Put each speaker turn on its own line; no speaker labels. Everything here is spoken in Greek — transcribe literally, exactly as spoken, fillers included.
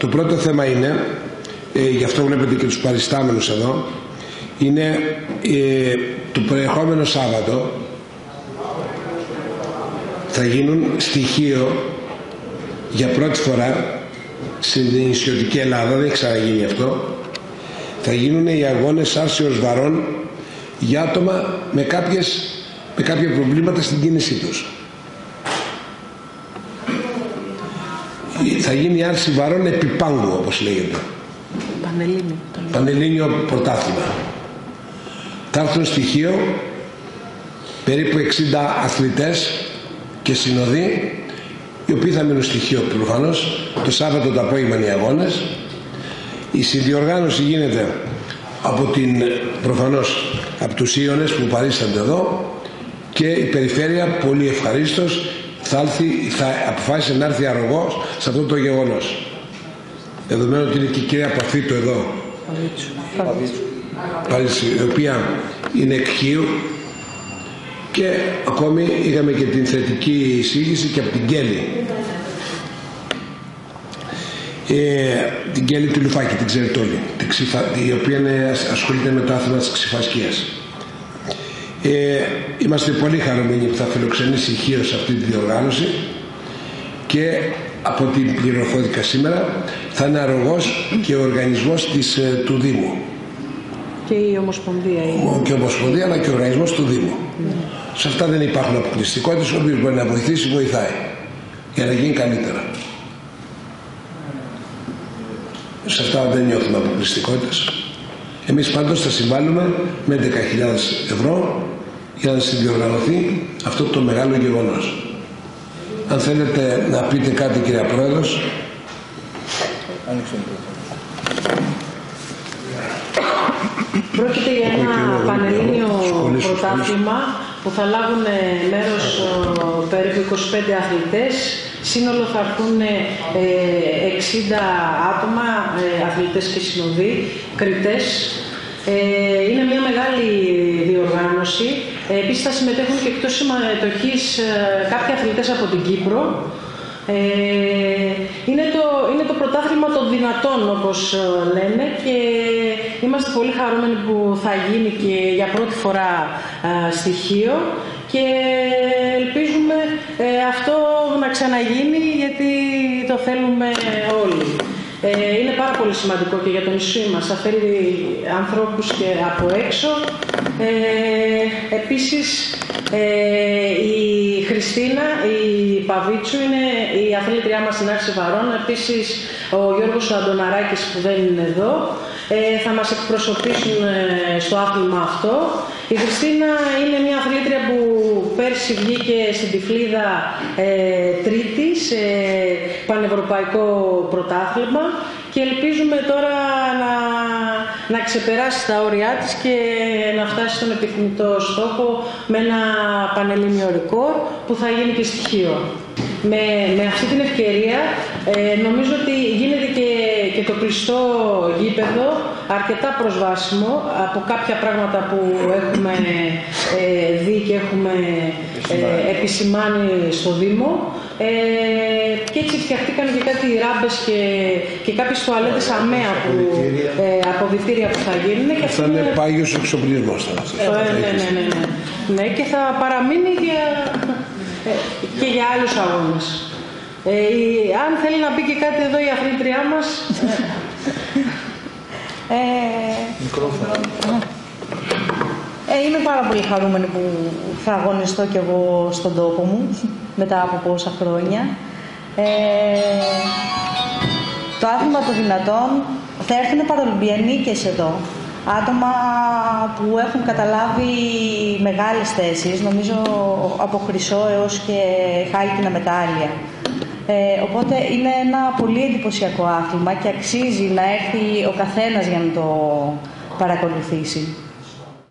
Το πρώτο θέμα είναι, ε, γι' αυτό βλέπετε και τους παριστάμενους εδώ, είναι ε, το προερχόμενο Σάββατο θα γίνουν στοιχείο για πρώτη φορά στην νησιωτική Ελλάδα, δεν έχει ξαναγίνει αυτό. Θα γίνουν οι αγώνες άρσεως βαρών για άτομα με, κάποιες, με κάποια προβλήματα στην κίνησή τους. Θα γίνει άρση βαρών επί πάγκου, όπως λέγεται.
Πανελλήνιο.
Πανελλήνιο πρωτάθλημα. Θα έρθουν στοιχείο περίπου εξήντα αθλητές και συνοδοί, οι οποίοι θα μείνουν στοιχείο προφανώς. Το Σάββατο το απόγευμα οι αγώνες. Η συνδιοργάνωση γίνεται από την, προφανώς από τους Ίωνες που παρίστανται εδώ, και η περιφέρεια πολύ ευχαρίστως θα, έρθει, θα αποφάσισε να έρθει αρρωγός σε αυτό το γεγονός. Δεδομένου ότι είναι και η κυρία Παφίτου εδώ, Παβίτσου, η οποία είναι εκχείου, και ακόμη είχαμε και την θετική εισήγηση και από την Κέλλη. Ε, την Κέλλη του Λουφάκη, την ξέρετε όλοι, την ξυφα, η οποία είναι, ασχολείται με το άθλημα της ξυφασκίας. Ε, είμαστε πολύ χαρούμενοι που θα φιλοξενήσει η Χίος αυτή τη διοργάνωση, και από την πληροφορία σήμερα θα είναι αρρωγός και ο οργανισμός της, του Δήμου.
Και η Ομοσπονδία.
Η... Και η Ομοσπονδία, αλλά και ο οργανισμός του Δήμου. Mm. Σε αυτά δεν υπάρχουν αποκλειστικότητες, ο οποίος μπορεί να βοηθήσει, βοηθάει για να γίνει καλύτερα. Σε αυτά δεν νιώθουμε αποκλειστικότητες. Εμείς πάντως θα συμβάλλουμε με έντεκα χιλιάδες ευρώ για να συνδιοργανωθεί αυτό το μεγάλο γεγονός. Αν θέλετε να πείτε κάτι, κυρία Πρόεδρος.
Πρόκειται για ένα πανελλήνιο πρωτάθλημα που θα λάβουν μέρος περίπου είκοσι πέντε αθλητές. Σύνολο θα έρθουν εξήντα άτομα, αθλητές και συνοδοί, κριτές. Είναι μια μεγάλη διοργάνωση. Επίσης θα συμμετέχουν και εκτός συμμετοχής κάποιοι αθλητές από την Κύπρο. Είναι το, είναι το πρωτάθλημα των δυνατών, όπως λένε, και είμαστε πολύ χαρούμενοι που θα γίνει και για πρώτη φορά στοιχείο, και ελπίζουμε αυτό να ξαναγίνει, γιατί το θέλουμε όλοι. Ε, είναι πάρα πολύ σημαντικό και για το νησί μας, θα φέρει ανθρώπους και από έξω. Ε, επίσης ε, η Χριστίνα, η Παβίτσου, είναι η αθλήτριά μας στην άρση βαρών. Επίσης ο Γιώργος Αντωναράκης, που δεν είναι εδώ, ε, θα μας εκπροσωπήσουν ε, στο άθλημα αυτό. Η Χριστίνα είναι μια αθλήτρια που πέρσι βγήκε στην Τυφλίδα ε, τρίτη σε πανευρωπαϊκό πρωτάθλημα, και ελπίζουμε τώρα να, να ξεπεράσει τα όρια της και να φτάσει στον επιθυμητό στόχο με ένα πανελλήνιο ρεκόρ που θα γίνει και στοιχείο. Με, με αυτή την ευκαιρία ε, νομίζω ότι γίνεται και, και το κλειστό γήπεδο αρκετά προσβάσιμο από κάποια πράγματα που έχουμε ε, δει και έχουμε ε, επισημάνει στο Δήμο, ε, και έτσι φτιαχτήκαν και κάτι ράμπες και, και κάποιες τουαλέτες αμαία που, ε, αποδυτήρια που θα γίνουν. Και
θα είναι πάγιος εξοπλισμός.
Ε, ναι, ναι, ναι, ναι. Ναι, και θα παραμείνει για... και για άλλους αγώνες. Ε, η, αν θέλει να πει και κάτι εδώ η αθλήτριά μας.
ε, ε, είμαι πάρα πολύ χαρούμενη που θα αγωνιστώ κι εγώ στον τόπο μου μετά από πόσα χρόνια. Ε, το άθλημα των δυνατών θα έρθουν παρολυμπιανίκες εδώ. Άτομα που έχουν καταλάβει μεγάλες θέσεις, νομίζω από χρυσό έως και χάλκινα μετάλλια. Ε, οπότε είναι ένα πολύ εντυπωσιακό άθλημα και αξίζει να έρθει ο καθένας για να το παρακολουθήσει.